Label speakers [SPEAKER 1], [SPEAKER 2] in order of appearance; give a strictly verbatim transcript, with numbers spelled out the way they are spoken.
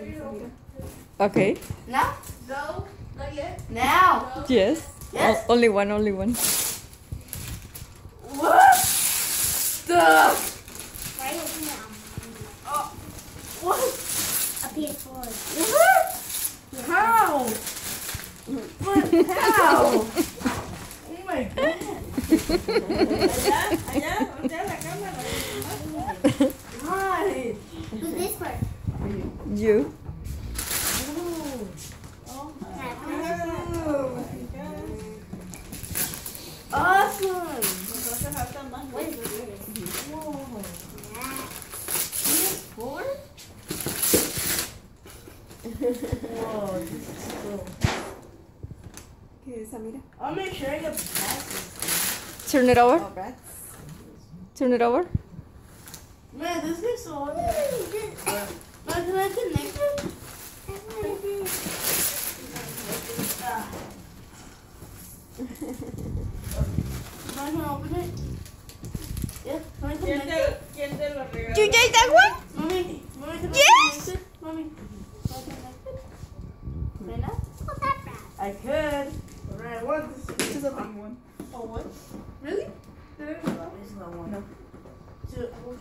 [SPEAKER 1] Okay.
[SPEAKER 2] Now?
[SPEAKER 3] No, not yet.
[SPEAKER 2] Now.
[SPEAKER 1] Yes.
[SPEAKER 2] Yes?
[SPEAKER 1] O- only one, only one.
[SPEAKER 2] What? The?
[SPEAKER 3] Right open now.
[SPEAKER 2] Oh. What?
[SPEAKER 3] A P S four.
[SPEAKER 2] What? How? What? How? Oh my god.
[SPEAKER 4] Allá, allá, voltea la cámara.
[SPEAKER 2] Why?
[SPEAKER 3] Who's this for?
[SPEAKER 1] You.
[SPEAKER 4] Oh my
[SPEAKER 3] Can I put this
[SPEAKER 4] god.
[SPEAKER 2] Awesome.
[SPEAKER 4] Entonces faltan más
[SPEAKER 3] What is
[SPEAKER 4] luces.
[SPEAKER 3] this?
[SPEAKER 2] Whoa.
[SPEAKER 3] Yeah.
[SPEAKER 2] P S four? Whoa, this is cool.
[SPEAKER 4] ¿Qué es, Samira?
[SPEAKER 2] I'll make sure I get passes.
[SPEAKER 1] Turn it over.
[SPEAKER 4] Oh, rats.
[SPEAKER 1] Turn it over.
[SPEAKER 2] Man, this is so ugly.
[SPEAKER 3] What is this?
[SPEAKER 2] Man, can I connect it?
[SPEAKER 3] What is this?
[SPEAKER 2] Ah. Can I open it? Yeah, can I
[SPEAKER 4] ¿Quién
[SPEAKER 2] connect
[SPEAKER 4] te,
[SPEAKER 2] it?
[SPEAKER 4] ¿Quién te lo regaló?
[SPEAKER 1] You get that one?
[SPEAKER 2] Mommy, mommy, can I
[SPEAKER 1] Yes.
[SPEAKER 2] connect it? Mommy, can I connect it? Right now?
[SPEAKER 3] What's that from?
[SPEAKER 2] I could. Right, I want this.
[SPEAKER 4] This is a big one.
[SPEAKER 2] Oh, what? Really? This is the one.
[SPEAKER 4] No.
[SPEAKER 2] Two.